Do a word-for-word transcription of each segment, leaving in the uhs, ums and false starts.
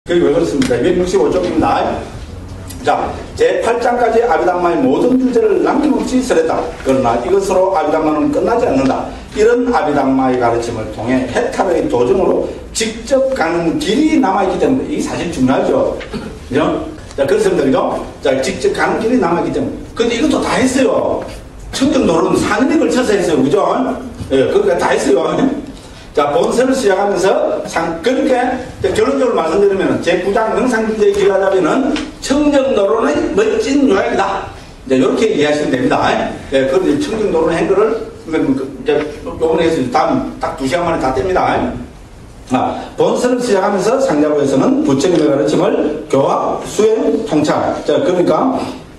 그게 왜 그렇습니까? 이백육십오 쪽입니다. 자, 제팔 장까지 아비담마의 모든 주제를 남김없이 설했다. 그러나 이것으로 아비담마는 끝나지 않는다. 이런 아비담마의 가르침을 통해 해탈의 도중으로 직접 가는 길이 남아있기 때문에 이게 사실 중요하죠. 그죠? 자, 그렇습니다. 그죠? 자, 직접 가는 길이 남아있기 때문에. 근데 이것도 다 했어요. 청정도로는 사 년에 걸쳐서 했어요. 그죠? 예, 그러니까 다 했어요. 자, 본서를 시작하면서 상, 그렇게 결론적으로 말씀드리면 제구 장 명상주제의 길하자면은 청정도론의 멋진 요약이다. 이제 이렇게 이해하시면 됩니다. 예, 그런데 청정도론의 행거를 이제 요번에 해서 다음 딱 두 시간 만에 다 뗍니다. 아, 본서를 시작하면서 상자부에서는 부처님의 가르침을 교학, 수행, 통찰. 자, 그러니까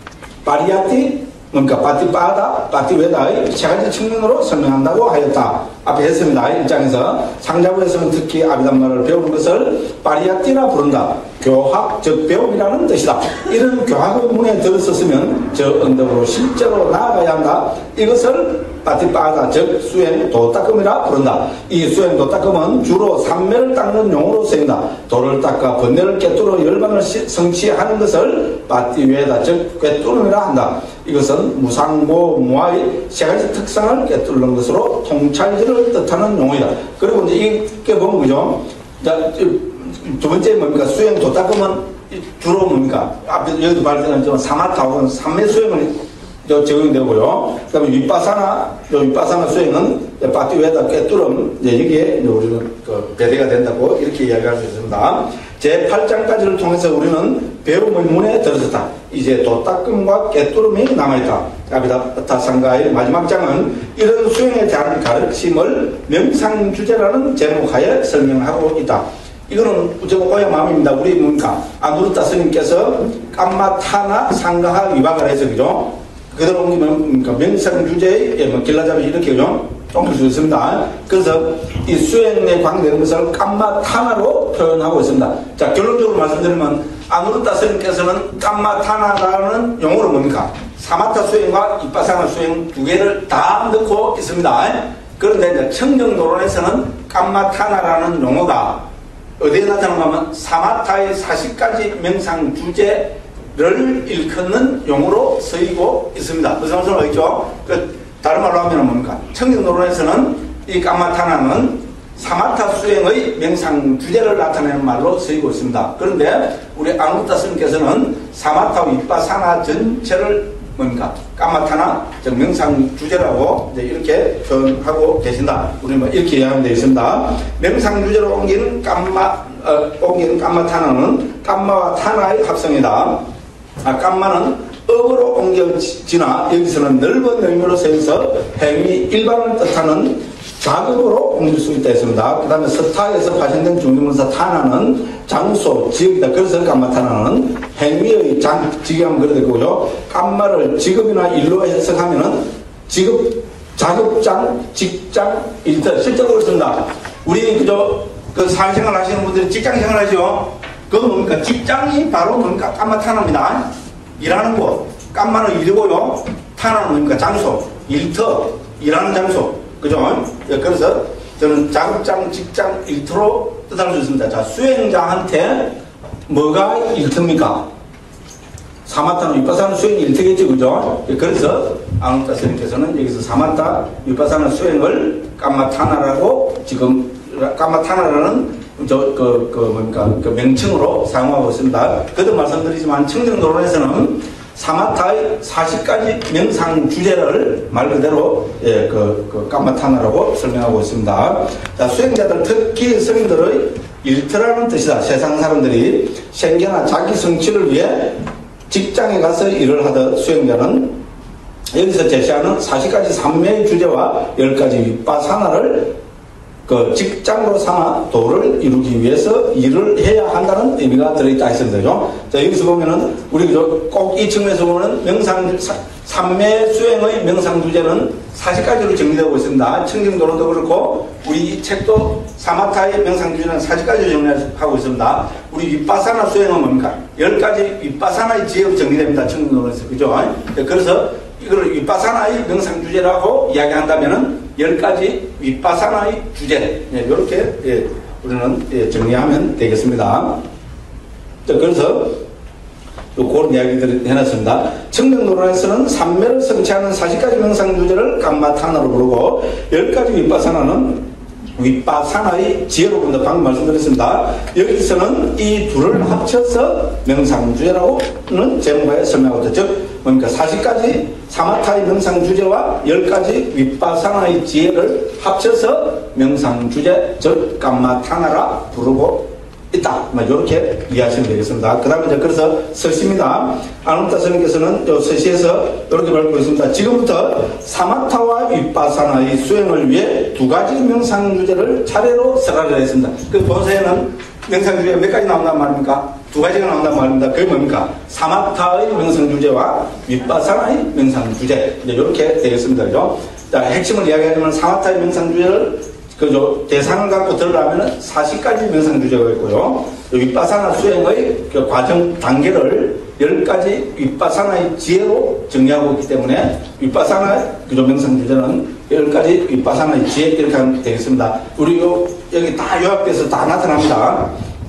파리야티 그러니까 바티바다, 바티웨다의 세 가지 측면으로 설명한다고 하였다. 앞에 했습니다. 일 장에서 상자부에서는 특히 아비담마를 배우는 것을 파리야티라 부른다. 교학, 즉 배움이라는 뜻이다. 이런 교학의 문에 들었었으면 저 언덕으로 실제로 나아가야 한다. 이것을 바티바다, 즉 수행 도닦음이라 부른다. 이 수행 도닦음은 주로 삼매를 닦는 용어로 쓰인다. 돌을 닦아 번뇌를 꿰뚫어 열반을 성취하는 것을 바티웨다, 즉 꿰뚫음이라 한다. 이것은 무상고 무아의 세 가지 특성을 꿰뚫는 것으로 통찰지를 뜻하는 용어이다. 그리고 이제 이게 보면 그죠? 자, 두 번째 뭡니까? 수행 도닦음은 주로 뭡니까? 앞에 여기도 말했지만 사마타고는 삼매 수행을 적용되고요. 그 다음에 윗바사나, 윗바사나 수행은 바티웨다 꿰뚫음, 이제 여기에 우리는 그 배대가 된다고 이렇게 이야기할 수 있습니다. 제팔 장까지를 통해서 우리는 배움의 문에 들어섰다. 이제 도닦음과 꿰뚫음이 남아있다. 아비다타상가의 마지막 장은 이런 수행에 대한 가르침을 명상주제라는 제목하에 설명하고 있다. 이거는 제가 오야마음입니다. 우리 뭡니까? 아누르타 스님께서 깜마타나 상가하 위박을 해서 그죠? 그대로 옮기면 명상주제의 뭐 길라잡이 이렇게 그죠? 옮길 수 있습니다. 그래서 이 수행에 관계되는 것을 깜마타나로 표현하고 있습니다. 자, 결론적으로 말씀드리면 아누르타 스님께서는 깜마타나라는 용어로 뭡니까? 사마타 수행과 이빠사나 수행 두 개를 다 넣고 있습니다. 그런데 이제 청정도론에서는 깜마타나라는 용어가 어디에 나타나는가 하면 사마타의 사십 가지 명상 주제를 일컫는 용어로 쓰이고 있습니다. 무슨 말씀을 하겠죠? 그 다른 말로 하면 뭡니까? 청정도론에서는 이 깜마타나는 사마타 수행의 명상 주제를 나타내는 말로 쓰이고 있습니다. 그런데 우리 아누르타 스님께서는 사마타 위빠사나 전체를 뭡니까? 깜마타나, 즉 명상 주제라고 이제 이렇게 표현하고 계신다. 우리 뭐 이렇게 이해하면 되어 있습니다. 명상 주제로 옮기는 깜마, 어, 옮기는 깜마타나는 깜마와 타나의 합성이다. 아, 깜마는 업으로 옮겨지나 여기서는 넓은 의미로 쓰여서 행위 일반을 뜻하는 작업으로 옮길 수 있다 했습니다. 그 다음에 서타에서 파생된 중심문사 타나는 장소, 지역이다. 그래서 깜마타나는 행위의 장, 지경은 그래 되고요. 깜마를 직업이나 일로 해석하면은 직업, 작업장, 직장, 일터. 실제로 그렇습니다. 우리 그저 그 사회생활 하시는 분들이 직장생활 하죠. 그건 뭡니까? 직장이 바로 뭡니까? 깜마타나입니다. 일하는 곳. 깜마는 일이고요. 타나는 뭡니까? 장소, 일터, 일하는 장소. 그죠? 그래서 저는 작업장, 직장, 일터로 뜻할 수 있습니다. 자, 수행자한테 뭐가 일터입니까? 사마타는 윗바사나 수행이 일터겠죠, 그죠? 그래서 아누르타 스님께서는 여기서 사마타, 윗바사나 수행을 깜마타나라고 지금 깜마타나라는 저, 그, 그, 뭡니까, 그 명칭으로 사용하고 있습니다. 그도 말씀드리지만 청정도론에서는 사마타의 사십 가지 명상 주제를 말 그대로 예, 그, 그 깜마타나라고 설명하고 있습니다. 자, 수행자들 특히 스님들의 일터라는 뜻이다. 세상 사람들이 생계나 자기 성취를 위해 직장에 가서 일을 하던 수행자는 여기서 제시하는 사십 가지 삼매의 주제와 열 가지 윗바사나를 그 직장으로 삼아 도를 이루기 위해서 일을 해야 한다는 의미가 들어있다 했습니다. 자, 여기서 보면은 우리 꼭 이 측면에서 보면 명상 삼매 수행의 명상 주제는 사십 가지로 정리되고 있습니다. 청정도론도 그렇고 우리 이 책도 사마타의 명상 주제는 사십 가지로 정리하고 있습니다. 우리 윗바사나 수행은 뭡니까? 열 가지 윗바사나의 지혜로 정리됩니다. 청정도론에서. 그죠? 그래서 이걸 윗바사나의 명상 주제라고 이야기한다면은 열 가지 윗바사나의 주제. 예, 이렇게 예, 우리는 예, 정리하면 되겠습니다. 그래서 그런 이야기들을 해놨습니다. 청정노론에서는 삼매를 성취하는 사십 가지 명상주제를 감마타나로 부르고 열 가지 윗바사나는 윗바사나의 지혜로 본다. 방금 말씀드렸습니다. 여기서는 이 둘을 합쳐서 명상주제라고는 제목에 설명하고 있죠. 즉 그러니까 사십 가지 사마타의 명상주제와 열 가지 윗바사나의 지혜를 합쳐서 명상주제, 즉 감마타나라 부르고 있다. 이렇게 이해하시면 되겠습니다. 그 다음에 이제 그래서 서시입니다. 아누타 스님께서는 요 서시에서 이렇게 말하고 있습니다. 지금부터 사마타와 윗바사나의 수행을 위해 두 가지 명상주제를 차례로 설하려 했습니다. 그 본서에는 명상주제가 몇 가지 나온단 말입니까? 두 가지가 나온단 말입니다. 그게 뭡니까? 사마타의 명상주제와 윗바사나의 명상주제. 이제 이렇게 되겠습니다. 그죠? 자, 핵심을 이야기하자면 사마타의 명상주제를 그죠? 대상을 갖고 들어가면 사십 가지 명상주제가 있고요. 윗바사나 수행의 그 과정 단계를 열 가지 윗바사나의 지혜로 정리하고 있기 때문에 윗바사나 그죠? 명상주제는 열 가지 윗바사나의 지혜 이렇게 하면 되겠습니다. 우리 요, 여기 다 요약돼서 다 나타납니다.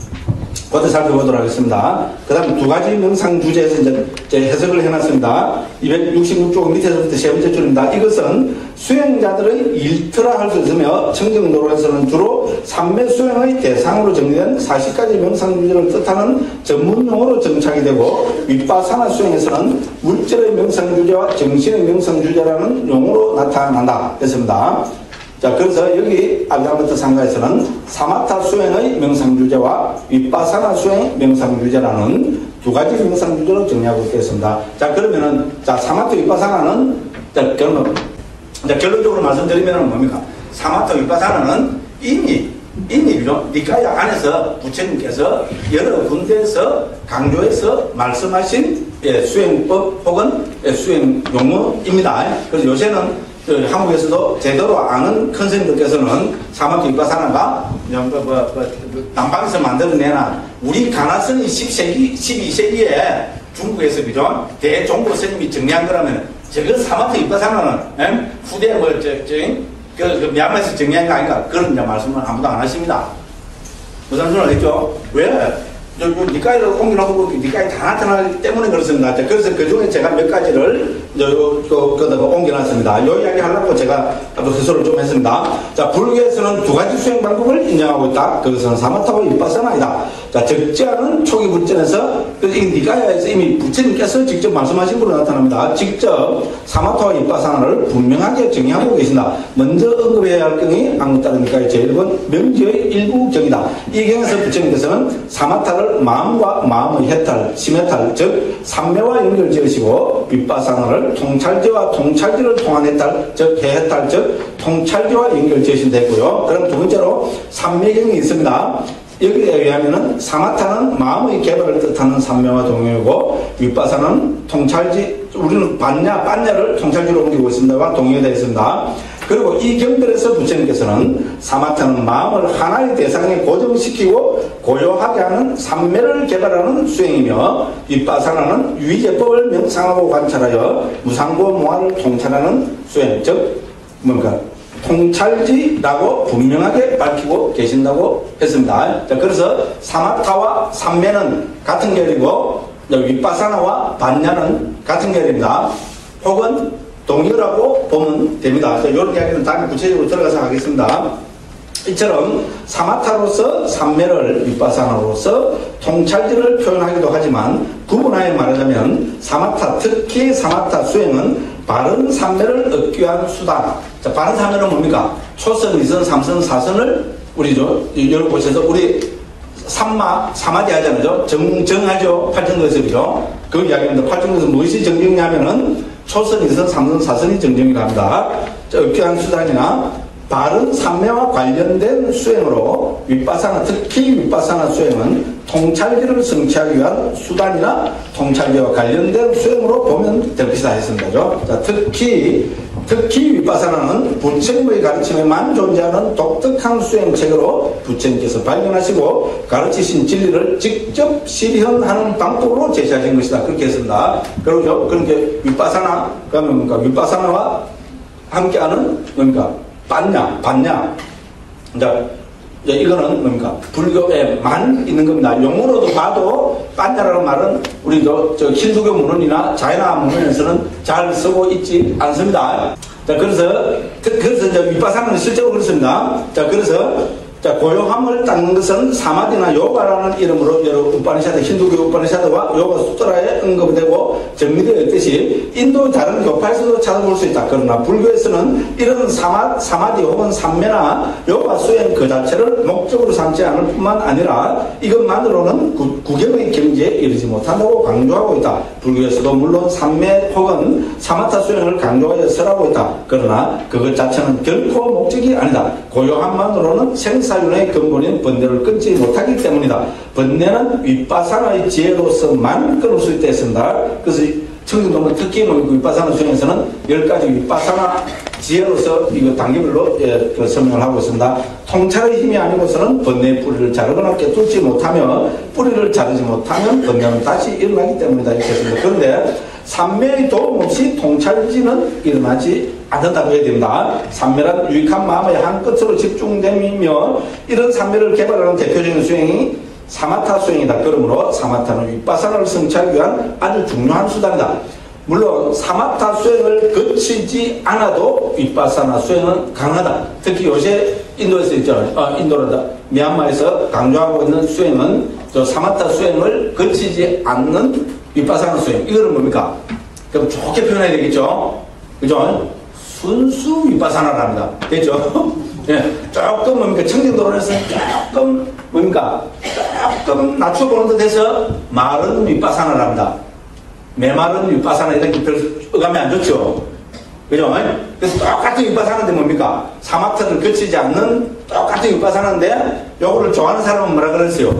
그것도 살펴보도록 하겠습니다. 그 다음 두 가지 명상주제에서 이제, 이제 해석을 해놨습니다. 이백육십육 쪽 밑에서부터 세 번째 줄입니다. 이것은 수행자들의 일터라 할 수 있으며 청정노론에서는 주로 삼매 수행의 대상으로 정리된 사십 가지 명상주제를 뜻하는 전문용어로 정착이 되고 윗바사나 수행에서는 물질의 명상주제와 정신의 명상주제라는 용어로 나타난다 했습니다. 자, 그래서 여기 아비담마타 상가에서는 사마타 수행의 명상주제와 윗바사나 수행 명상주제라는 두 가지 명상주제로 정리하고 있겠습니다. 자, 그러면은, 자, 사마타 윗바사나는, 자, 결론, 자, 결론적으로 말씀드리면 뭡니까? 사마타 윗바사나는 이미, 이미, 그죠? 니카야 안에서 부처님께서 여러 군데에서 강조해서 말씀하신 예, 수행법 혹은 예, 수행 용어입니다. 그래서 요새는 그 한국에서도 제대로 아는 큰 스님들께서는 사마타 윗바사나가 뭐, 뭐, 뭐, 남방에서 만들어내나 우리 가나스니 십 세기, 십이 세기에 중국에서 그죠? 대종고 스님이 정리한 거라면 저거 사마타 윗바사나는 에? 후대 뭐 저, 저, 그, 그 미얀마에서 정리한 거 아닌가 그런 이제 말씀은 아무도 안 하십니다. 무슨 소리를 알겠죠? 왜? 저, 저, 니까이를 옮겨놓고 니까이 다 나타나기 때문에 그렇습니다. 그래서 그 중에 제가 몇 가지를 요, 그, 거다가 옮겨놨습니다. 요 이야기 하려고 제가 해설을 좀 했습니다. 자, 불교에서는 두 가지 수행 방법을 인정하고 있다. 그것은 사마타와 윗바사나이다. 자, 적지 않은 초기 불전에서, 이 니까야에서 이미 부처님께서 직접 말씀하신 분으로 나타납니다. 직접 사마타와 윗바사나를 분명하게 정의하고 계신다. 먼저 언급해야 할 경이 아무따른 니까의 제일 번 명지의 일부 경이다. 이 경에서 부처님께서는 사마타를 마음과 마음의 해탈, 심해탈, 즉 삼매와 연결 지으시고 윗바사나를 통찰지와 통찰지를 통한 해탈, 즉 해해탈, 즉 통찰지와 연결 지으신다 했고요. 그럼 두 번째로 삼매경이 있습니다. 여기에 의하면은 사마타는 마음의 개발을 뜻하는 삼매와 동의어고 윗바사나는 통찰지, 우리는 반야, 반야를 통찰지로 옮기고 있습니다와 동의어되어 있습니다. 그리고 이 경들에서 부처님께서는 사마타는 마음을 하나의 대상에 고정시키고 고요하게 하는 삼매를 개발하는 수행이며 윗바사나는 위제법을 명상하고 관찰하여 무상고 무아를 통찰하는 수행, 즉 뭔가 통찰지라고 분명하게 밝히고 계신다고 했습니다. 자, 그래서 사마타와 삼매는 같은 계열이고 윗바사나와 반야는 같은 계열입니다. 혹은 동의어라고 보면 됩니다. 이런 이야기는 다음에 구체적으로 들어가서 하겠습니다. 이처럼 사마타로서 삼매를 윗바사나로서 통찰지를 표현하기도 하지만 구분하여 말하자면 사마타, 특히 사마타 수행은 바른 삼매를 얻기 위한 수단. 자, 바른 삼매는 뭡니까? 초선, 이선, 삼선, 사선을 우리 저 여러 곳에서 우리 삼마, 사마디 하잖아요. 정정하죠. 팔정도에서 그죠? 그 이야기입니다. 팔정도에서 무엇이 정정이냐면은 초선, 이선, 삼선, 사선이 정정이라 합니다. 얻기 위한 수단이나 바른 삼매와 관련된 수행으로 윗바사나, 특히 윗바사나 수행은 통찰지를 성취하기 위한 수단이나 통찰지와 관련된 수행으로 보면 될 것이다 했습니다. 자, 특히 특히 윗바사나는 부처님의 가르침에만 존재하는 독특한 수행책으로 부처님께서 발견하시고 가르치신 진리를 직접 실현하는 방법으로 제시하신 것이다. 그렇게 했습니다. 그리고 그렇게 윗바사나, 그러면 뭔가 윗바사나와 함께하는 뭔가 반야, 반야. 자, 이거는 뭡니까? 불교에만 있는 겁니다. 용어로도 봐도 빤자라는 말은 우리 저, 저 힌두교 문헌이나 자이나 문헌에서는 잘 쓰고 있지 않습니다. 자, 그래서, 그래서 이제 윗바사는 실제로 그렇습니다. 자, 그래서 자, 고요함을 닦는 것은 사마디나 요가라는 이름으로 여러 우파니샤드, 힌두교 우파니샤드와 요가 수트라에 언급되고 정리되어 있듯이 인도 다른 교파에서도 찾아볼 수 있다. 그러나 불교에서는 이런 사마, 사마디 혹은 삼매나 요가 수행 그 자체를 목적으로 삼지 않을 뿐만 아니라 이것만으로는 구, 구경의 경지에 이르지 못한다고 강조하고 있다. 불교에서도 물론 삼매 혹은 사마타 수행을 강조하여 설하고 있다. 그러나 그것 자체는 결코 목적이 아니다. 고요함만으로는 생사 윤의 근본인 번뇌를 끊지 못하기 때문이다. 번뇌는 윗바사나의 지혜로서만 끊을 수 있다 했습니다. 그래서 청중도는 특히 뭐 윗바사나 수행에서는 열 가지 윗바사나 지혜로서 이거 단계별로 예, 그 설명을 하고 있습니다. 통찰의 힘이 아니고서는 번뇌의 뿌리를 자르거나 깨뚫지 못하며 뿌리를 자르지 못하면 번뇌는 다시 일어나기 때문이다 이렇게 했습니다. 그런데 삼매의 도움 없이 통찰지는 일어나지 않는다고 해야 됩니다. 삼매란 유익한 마음의 한 끝으로 집중됨이며 이런 삼매를 개발하는 대표적인 수행이 사마타 수행이다. 그러므로 사마타는 윗바사나를 성취하기 위한 아주 중요한 수단이다. 물론 사마타 수행을 거치지 않아도 윗바사나 수행은 가능하다. 특히 요새 인도에서 있죠. 어, 인도라다 미얀마에서 강조하고 있는 수행은 저 사마타 수행을 거치지 않는 윗바사나 수행. 이거는 뭡니까? 그럼 좋게 표현해야 되겠죠. 그죠? 순수 윗바사나랍니다. 됐죠? 예, 조금 뭡니까? 청정도론에서 조금 뭡니까? 조금 낮춰보는 듯 해서 마른 윗바사나랍니다. 메마른 윗바사나 이렇게 별 어감이 안 좋죠. 그죠? 그래서 똑같은 윗바사나인데 뭡니까? 사마타를 거치지 않는 똑같은 윗바사나인데 요거를 좋아하는 사람은 뭐라 그랬어요?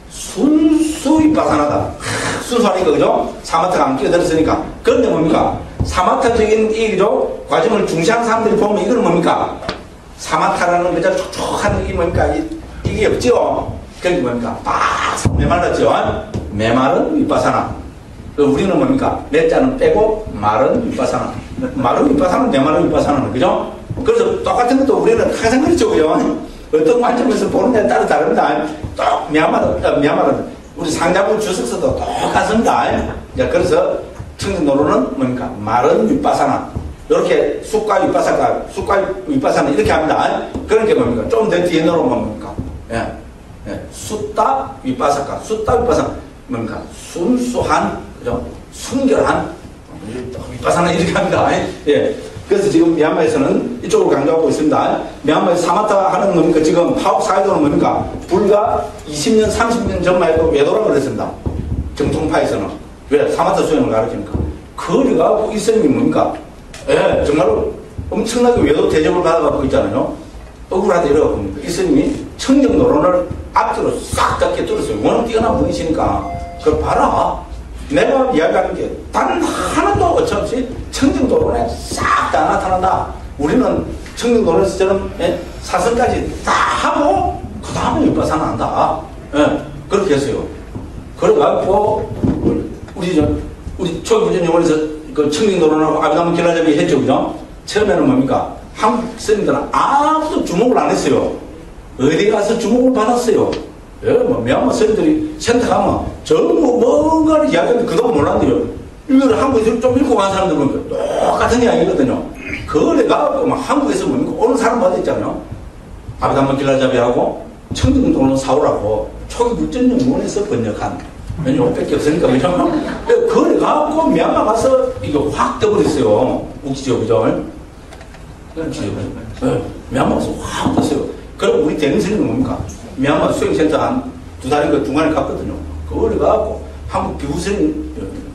순수 윗바사나다. 순수하니까 그죠? 사마타가 안 끼어들었으니까. 그런데 뭡니까? 사마타적인 이 그죠? 과정을 중시하는 사람들이 보면 이거는 뭡니까? 사마타라는 그저 촉촉한 이 뭡니까? 이, 이게 없죠? 그게 뭡니까? 빡 메말랐죠? 메마른 윗바사나. 우리는 뭡니까? 몇 자는 빼고 마른 윗바사나. 마른 윗바사나는 메마른 윗바사나는 그죠? 그래서 똑같은 것도 우리는 항상 그렇죠, 그죠? 어떤 관점에서 보는 데에 따라 다릅니다. 똑 미얀마도 미얀마는 우리 상자부 주석서도 똑같습니다. 자, 그래서 청정도로는 뭡니까? 마른 윗바사나. 이렇게 숫과 윗바사가, 숫과 윗바사나 이렇게 합니다. 그런 게 뭡니까? 좀 더 뒤에 넣으면 뭡니까? 예. 예. 숫다 윗바사가, 숫다 윗바사가 뭡니까? 순수한, 그죠? 순결한 윗바사나 이렇게 합니다. 예. 그래서 지금 미얀마에서는 이쪽으로 강조하고 있습니다. 미얀마에서 사마타 하는 뭡니까? 지금 파업 사회도는 뭡니까? 불과 이십 년, 삼십 년 전만 해도 외도라고 그랬습니다. 정통파에서는. 왜? 사마타 수행을 가르치니까. 거리가 이 스님이 뭡니까? 예, 정말로 엄청나게 외도 대접을 받아가고 있잖아요. 억울하다 이러고 봅니다. 이 스님이 청정노론을 앞뒤로 싹 다 깨뚫었어요. 워낙 뛰어난 분이시니까. 그걸 봐라. 내가 이야기하는 게 단 하나도 어차피 청정도론에 싹 다 나타난다. 우리는 청정도론에서처럼 예, 사선까지 다 하고 그 다음에 윗바사나 한다. 예, 그렇게 했어요. 그래가지고 우리 저 우리 초기부전용원에서 그 청정도론하고 아비담 길라잡이 했죠, 그죠? 처음에는 뭡니까? 한국 스님들은 아무도 주목을 안 했어요. 어디 가서 주목을 받았어요. 예, 뭐, 미얀마 스님들이 센터 가면 전부 뭔가를 이야기하는데 그동안 몰랐는데요. 이거를 한국에서 좀 읽고 간 사람들 보니까 똑같은 이야기거든요. 그래가 뭐 한국에서 뭡니까? 오는 사람마다 있잖아요. 아비담마 길라잡이하고 청정도론 사오라고 초기 불전용문에서 번역한 왜냐면 옷밖에 없으니까 그죠? 그래가지고 미얀마 가서 이거 확 떠버렸어요. 웃기죠, 그죠? 그렇지. 네, 미얀마 가서 확 떴어요. 그럼 우리 대능선생님은 뭡니까? 미얀마 수행센터 한 두 달인가 중간에 갔거든요. 그래가지고 한국 비구선생님,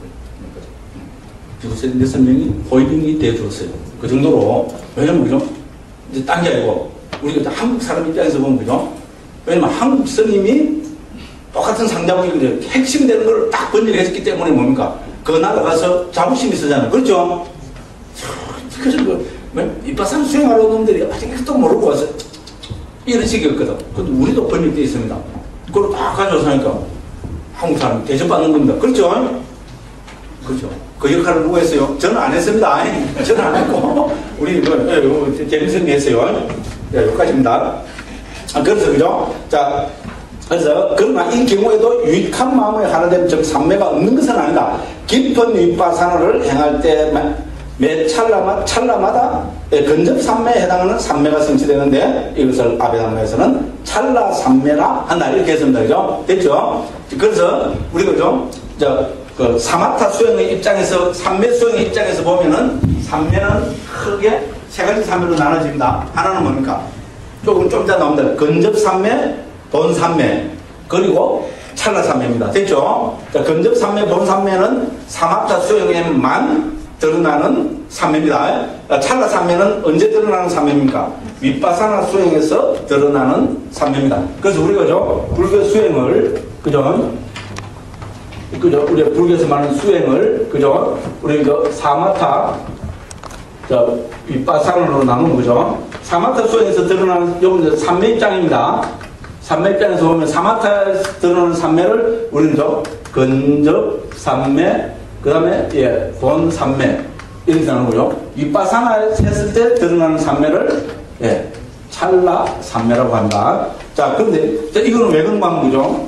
비구선생님 여섯 명이 호위병이 돼줬어요. 그 정도로. 왜냐면, 그죠? 이제 딴 게 아니고, 우리가 한국 사람 입장에서 보면, 그죠? 왜냐면 한국 스님이 똑같은 상자국이 그래. 핵심되는 걸 딱 번역했기 때문에 뭡니까? 그 나라 가서 자부심이 있었잖아요. 그렇죠? 그래서 그, 윗바사나 수행하러 온 놈들이 아직도 모르고 와서 이런 식이었거든. 근데 우리도 번역되어 있습니다. 그걸 딱 가져와서 하니까 한국 사람이 대접받는 겁니다. 그렇죠? 그렇죠. 그 역할을 누가 했어요? 저는 안 했습니다. 저는 안 했고, 우리, 뭐, 재밌는 게 했어요. 네, 여기까지입니다. 아, 그래서, 그죠? 자, 그래서, 그러나 이 경우에도 유익한 마음의 하나됨, 즉, 삼매가 없는 것은 아니다. 깊은 윗바사나를 행할 때, 매 찰나마, 찰나마다 근접 삼매에 해당하는 삼매가 성취되는데, 이것을 아비담마에서는 찰나 삼매라 한다. 이렇게 했습니다. 그죠? 됐죠? 그래서, 우리가 좀, 저, 그, 사마타 수행의 입장에서, 삼매 수행의 입장에서 보면은, 삼매는 크게 세 가지 삼매로 나눠집니다. 하나는 뭡니까? 조금 좀 이따 나옵니다. 근접 삼매, 본 삼매, 그리고 찰나 삼매입니다. 됐죠? 자, 근접 삼매, 본 삼매는 사마타 수행에만 드러나는 삼매입니다. 찰나 삼매는 언제 드러나는 삼매입니까? 윗바사나 수행에서 드러나는 삼매입니다. 그래서 우리가 죠 불교 수행을, 그죠? 그죠? 우리가 불교에서 말하는 수행을, 그죠? 우리 그 사마타, 저, 윗바사나로 나누는 거죠. 사마타 수행에서 드러나는, 요건 삼매 입장입니다. 삼매 입장에서 보면 사마타에서 드러나는 삼매를 우리는 저, 근접 삼매, 그 다음에, 예, 본 삼매. 이렇게 나누는 거죠. 윗바사나에서 했을 때 드러나는 삼매를, 예, 찰나 삼매라고 합니다. 자, 그런데, 이거는 왜 그런 거죠?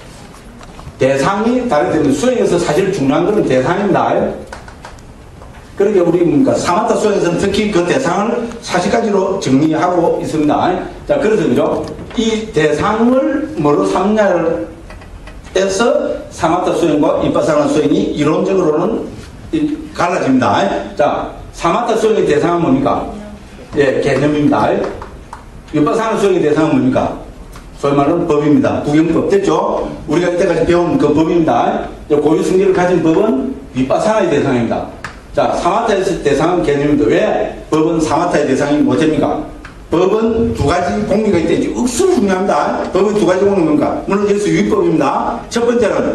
대상이 다르기 때문에 수행에서 사실 중요한 것은 대상입니다. 그러니까 우리 뭡니까? 사마타 수행에서는 특히 그 대상을 사십 가지로 정리하고 있습니다. 자, 그래서 그죠? 이 대상을 뭐로 삼냐를 해서 사마타 수행과 윗바사나 수행이 이론적으로는 갈라집니다. 자, 사마타 수행의 대상은 뭡니까? 예, 개념입니다. 윗바사나 수행의 대상은 뭡니까? 소위 말하는 법입니다. 구경법. 됐죠? 우리가 이때까지 배운 그 법입니다. 고유 승리를 가진 법은 윗바사나의 대상입니다. 자, 사마타의 대상은 개념입니다. 왜 법은 사마타의 대상이 못됩니까? 법은 두 가지 공리가 있대. 억수로 중요합니다. 법은 두 가지 공리가 뭔가? 물론 여기서 유법입니다. 첫 번째는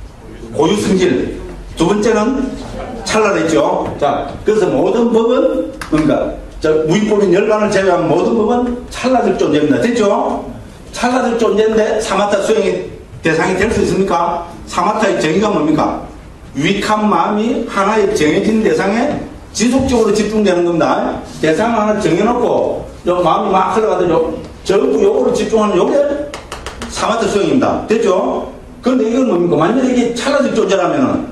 고유 승질, 두 번째는 찰나라 있죠. 자, 그래서 모든 법은 뭔가? 자, 무위법인 열반을 제외한 모든 법은 찰나적 존재입니다. 됐죠? 찰나적 존재인데 사마타 수행의 대상이 될 수 있습니까? 사마타의 정의가 뭡니까? 유익한 마음이 하나의 정해진 대상에 지속적으로 집중되는 겁니다. 대상을 하나 정해놓고 요 마음이 막 흘러가더니 전부 요거로 집중하는 요게 사마타 수행입니다. 됐죠? 그런데 이건 뭡니까? 만약에 이게 찰나적 존재라면은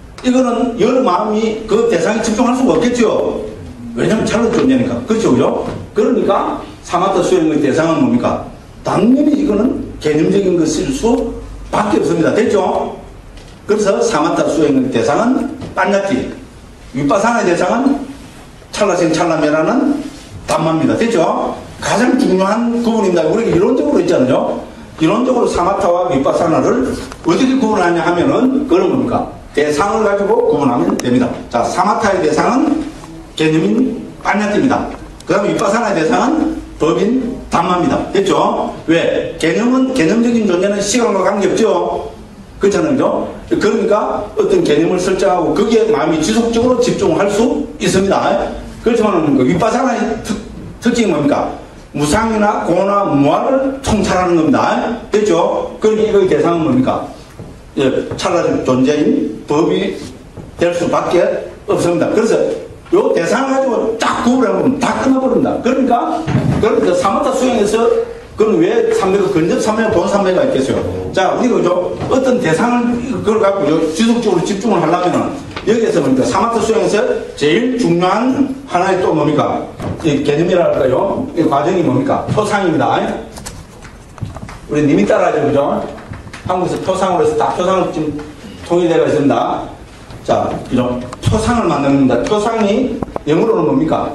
이거는 여러 마음이 그 대상에 집중할 수가 없겠죠? 왜냐면 찰나적 존재니까. 그렇죠? 그죠? 그러니까 사마타 수행의 대상은 뭡니까? 당연히 이거는 개념적인 것일 수밖에 없습니다. 됐죠? 그래서 사마타 수행의 대상은 빤야티, 윗바사나의 대상은 찰나생 찰나매라는 담마입니다. 됐죠? 가장 중요한 구분입니다. 우리가 이론적으로 있잖아요. 이론적으로 사마타와 윗바사나를 어떻게 구분하냐 하면은 그건 뭡니까? 대상을 가지고 구분하면 됩니다. 자, 사마타의 대상은 개념인 빤야티입니다. 그 다음에 윗바사나의 대상은 법인 담마입니다. 됐죠? 왜? 개념은, 개념적인 존재는 시간과 관계없죠? 그렇잖아요. 그죠? 그러니까 어떤 개념을 설정하고 거기에 마음이 지속적으로 집중할 수 있습니다. 그렇지만 그 윗바사나의 특, 특징이 뭡니까? 무상이나 고나 무아를 통찰하는 겁니다. 됐죠? 그러니까 이거의 대상은 뭡니까? 예, 찰나적 존재인 법이 될 수밖에 없습니다. 그래서 요 대상을 가지고 딱 구분하면 다 끝나버립니다. 그러니까, 그러니까 사마타 수행에서 그럼 왜 삼매가 근접 삼매와 본 삼매가 있겠어요? 자, 우리가 그죠? 어떤 대상을 그걸 갖고 지속적으로 집중을 하려면은 여기에서 뭡니까? 사마타 수행에서 제일 중요한 하나의 또 뭡니까? 이 개념이라 할까요? 이 과정이 뭡니까? 표상입니다. 우리 님이 따라하죠, 그죠? 한국에서 표상으로 해서 다 표상을 지금 통일되어 있습니다. 자, 이런 표상을 만듭니다. 표상이 영어로는 뭡니까?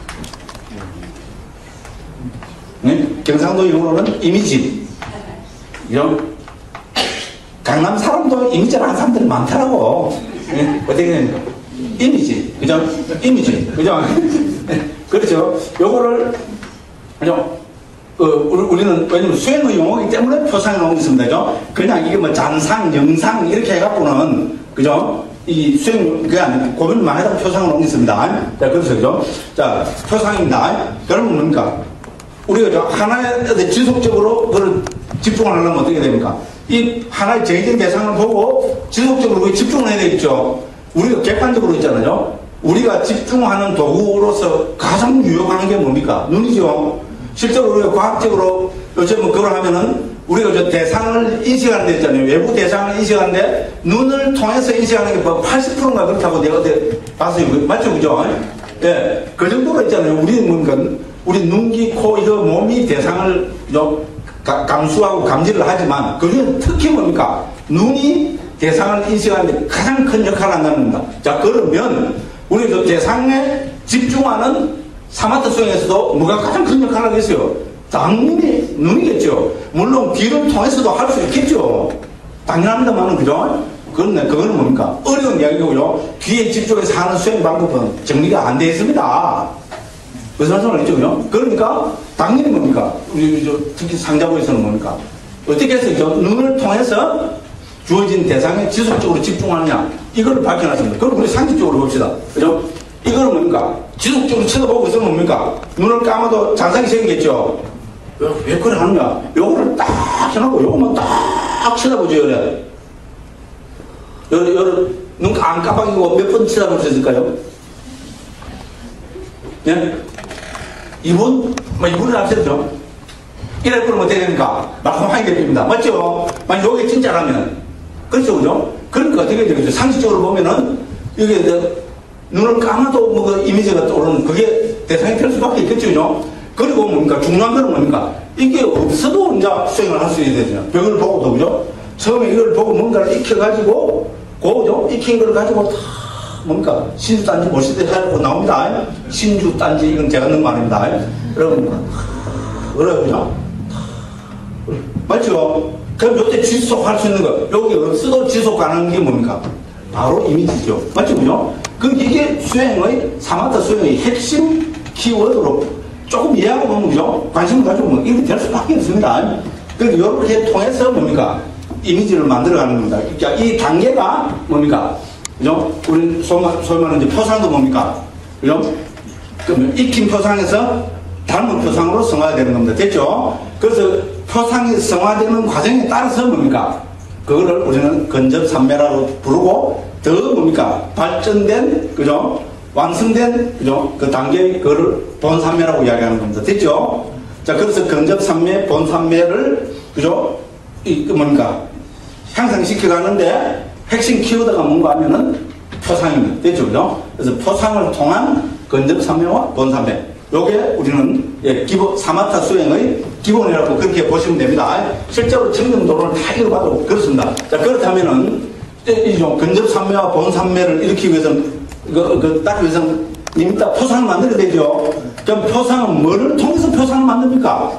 네? 경상도 영어로는 이미지. 이런 강남 사람도 이미지를 하는 사람들이 많더라고. 네? 어떻게 되는가? 이미지. 그죠? 이미지. 그죠? 그렇죠. 요거를, 그죠? 어, 우리는, 왜냐면 수행의 용어이기 때문에 표상을 놓은 게 있습니다. 그죠? 그냥 이게 뭐 잔상, 영상, 이렇게 해갖고는, 그죠? 이 수행, 그게 아니고, 고민을 많이 하다가 표상을 놓은 게 있습니다. 자, 그래서, 그죠? 자, 표상입니다. 그러면 뭡니까? 우리가 저 하나에 지속적으로 그걸 집중을 하려면 어떻게 됩니까? 이 하나의 정해진 대상을 보고 지속적으로 그게 집중을 해야 되겠죠. 우리가 객관적으로 있잖아요. 우리가 집중하는 도구로서 가장 유용한 게 뭡니까? 눈이죠. 실제로 우리가 과학적으로 요즘 뭐 그걸 하면은 우리가 저 대상을 인식하는 데 있잖아요. 외부 대상을 인식하는데 눈을 통해서 인식하는 게 뭐 팔십 퍼센트인가 그렇다고 내가 어디 봤어요. 맞죠? 그죠? 예. 그 정도로 있잖아요. 우리는 뭔가 우리 눈, 귀, 코, 이거 몸이 대상을 가, 감수하고 감지를 하지만 그중에 특히 뭡니까? 눈이 대상을 인식하는데 가장 큰 역할을 한다는 겁니다. 자, 그러면 우리 저 대상에 집중하는 사마타 수행에서도 뭐가 가장 큰 역할을 하겠어요? 당연히 눈이겠죠. 물론 귀를 통해서도 할 수 있겠죠. 당연합니다만은, 그죠? 그런데 그거는 뭡니까? 어려운 이야기고요. 귀에 집중해서 하는 수행 방법은 정리가 안 되어 있습니다. 무슨 말씀을 했죠, 그죠? 그러니까 당연히 뭡니까? 우리 저 특히 상자부에서는 뭡니까? 어떻게 해서 저 눈을 통해서 주어진 대상에 지속적으로 집중하느냐, 이걸 밝혀놨습니다. 그럼 우리 상식적으로 봅시다. 그죠? 이거는 뭡니까? 지속적으로 쳐다보고 있으면 뭡니까? 눈을 감아도 잔상이 생기겠죠? 왜, 왜 그래 하느냐? 요거를 딱 해놓고 요거만 딱 쳐다보죠, 요래. 요래, 요래, 눈 안 깜빡이고 몇 번 쳐다볼 수 있을까요? 예? 이분, 뭐, 이분을 앞세죠? 이럴 걸 못해야 되니까, 말끔하게 됩니다. 맞죠? 만약 요게 진짜라면. 그렇죠, 그죠? 그러니까 어떻게 되겠죠? 상식적으로 보면은, 이게, 눈을 감아도 뭐, 그 이미지가 떠오르는 그게 대상이 될 수밖에 있겠죠, 그죠? 그리고 뭡니까? 중요한 건 뭡니까? 이게 없어도 이제 수행을 할 수 있어야 되잖아요. 벽을 보고도, 그죠? 처음에 이걸 보고 뭔가를 익혀가지고, 그죠? 익힌 걸 가지고 다, 뭡니까? 신주단지 모시대 하고 나옵니다. 신주단지, 이건 제가 넣은 말입니다. 여러분, 어려워요. 맞죠? 그럼 요때 지속할 수 있는 거, 여기 없어도 지속 가능한 게 뭡니까? 바로 이미지죠. 맞죠? 그죠? 그, 이게 수행의, 사마타 수행의 핵심 키워드로 조금 이해하고 보면, 그죠? 관심을 가지고 보면 이렇게 될 수밖에 없습니다. 그러니까 이렇게 통해서 뭡니까? 이미지를 만들어가는 겁니다. 그러니까 이 단계가 뭡니까? 그죠? 우리 소위 말하는 이제 표상도 뭡니까? 그죠? 그러면 익힌 표상에서 닮은 표상으로 성화되는 겁니다. 됐죠? 그래서 표상이 성화되는 과정에 따라서 뭡니까? 그거를 우리는 근접삼매라고 부르고 더 뭡니까? 발전된, 그죠? 완성된, 그죠? 그 단계의 그거를 본삼매라고 이야기하는 겁니다. 됐죠? 자, 그래서 근접삼매, 본삼매를, 그죠? 이, 그 뭡니까? 향상시켜 가는데 핵심 키워드가 뭔가 하면은 표상입니다. 됐죠? 그죠? 그래서 표상을 통한 근접삼매와 본삼매. 요게 우리는 예, 기본, 사마타 수행의 기본이라고 그렇게 보시면 됩니다. 실제로 청정도론을 다 읽어봐도 그렇습니다. 자, 그렇다면은, 이 좀 근접삼매와 본삼매를 일으키기 위해서는, 그, 그, 딱 위해서는 이미 딱 표상을 만들어야 되죠. 그럼 표상은 뭐를 통해서 표상을 만듭니까?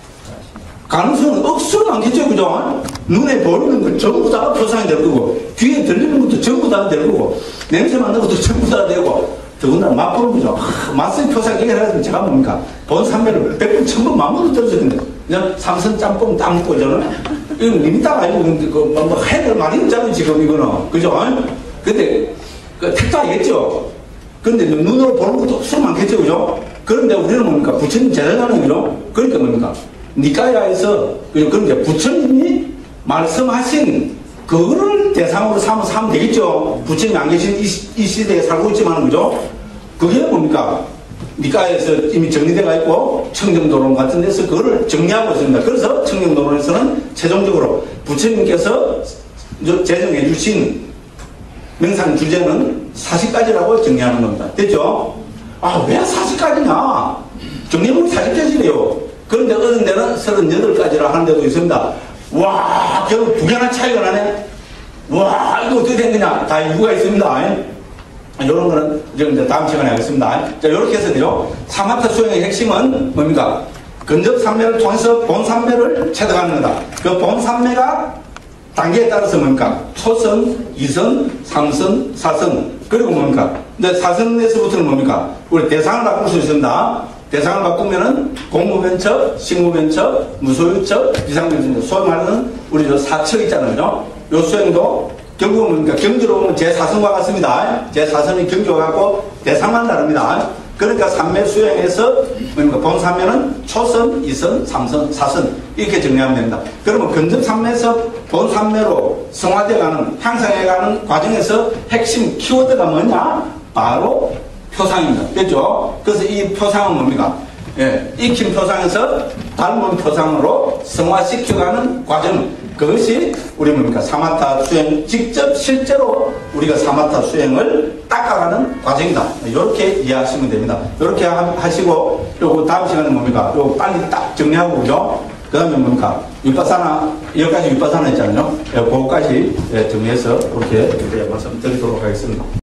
가능성은 억수로 많겠죠, 그죠? 눈에 보이는 건 전부 다 표상이 될 거고, 귀에 들리는 것도 전부 다 될 거고, 냄새 맡는 것도 전부 다 되고, 더군다나 맛보는 거죠. 맛의 표상 얘기해가지고 제가 뭡니까? 본 삼매를 백 번, 천 번 마음으로 들었을 텐데, 그냥 삼선 짬뽕 딱 먹고 저는, 이건 리미터가 아니고, 그, 뭐, 뭐 해야 될 말이 없잖아요, 지금 이거는. 그죠? 근데, 그 택도 알겠죠? 근데 눈으로 보는 것도 억수로 많겠죠, 그죠? 그런데 우리는 뭡니까? 부처님 제자잖아요, 그죠? 그러니까 뭡니까? 니까야에서, 그죠? 그러니까 부처님이 말씀하신 그거를 대상으로 삼아서 하면 되겠죠. 부처님이 안 계신 이, 이 시대에 살고 있지만, 그죠? 그게 뭡니까? 니까에서 이미 정리되어 있고, 청정도론 같은 데서 그거를 정리하고 있습니다. 그래서 청정도론에서는 최종적으로 부처님께서 제정해 주신 명상 주제는 사십 가지라고 정리하는 겁니다. 됐죠? 아, 왜 사십 가지냐? 정리해보면 사십 가지래요. 그런데 어떤 데는 서른여덟 가지라 하는 데도 있습니다. 와, 결국 두 개나 차이가 나네? 와, 이거 어떻게 된 거냐? 다 이유가 있습니다. 이런 거는 이제 다음 시간에 하겠습니다. 자, 이렇게 해서 돼요. 사마타 수행의 핵심은 뭡니까? 근접삼매를 통해서 본삼매를 체득하는 거다. 그 본삼매가 단계에 따라서 뭡니까? 초선, 이선, 삼선, 사선. 그리고 뭡니까? 근데 사선에서부터는 뭡니까? 우리 대상을 바꿀 수 있습니다. 대상을 바꾸면은 공무변척, 식무변척, 무소유척, 비상변척. 소위 말하는 우리 저 사척 있잖아요. 요 수행도 결국은 뭡니까? 경지로 보면 제사선과 같습니다. 제사선이 경지와 같고 대상만 다릅니다. 그러니까 삼매 수행에서 뭡니까? 본삼매는 초선, 이선, 삼선, 사선 이렇게 정리하면 됩니다. 그러면 근접삼매에서 본삼매로 성화되어가는, 향상해가는 과정에서 핵심 키워드가 뭐냐? 바로 표상입니다. 됐죠? 그래서 이 표상은 뭡니까? 예, 익힌 토상에서 닮은 토상으로 성화시켜가는 과정, 그것이 우리 뭡니까 사마타 수행, 직접 실제로 우리가 사마타 수행을 닦아가는 과정이다. 이렇게 이해하시면 됩니다. 이렇게 하시고 요거 다음 시간에 뭡니까 요거 빨리 딱 정리하고 그죠? 그 다음에 뭡니까 윗바사나 여기까지 윗바사나 했잖아요. 예, 그거까지 정리해서 이렇게 말씀드리도록 하겠습니다.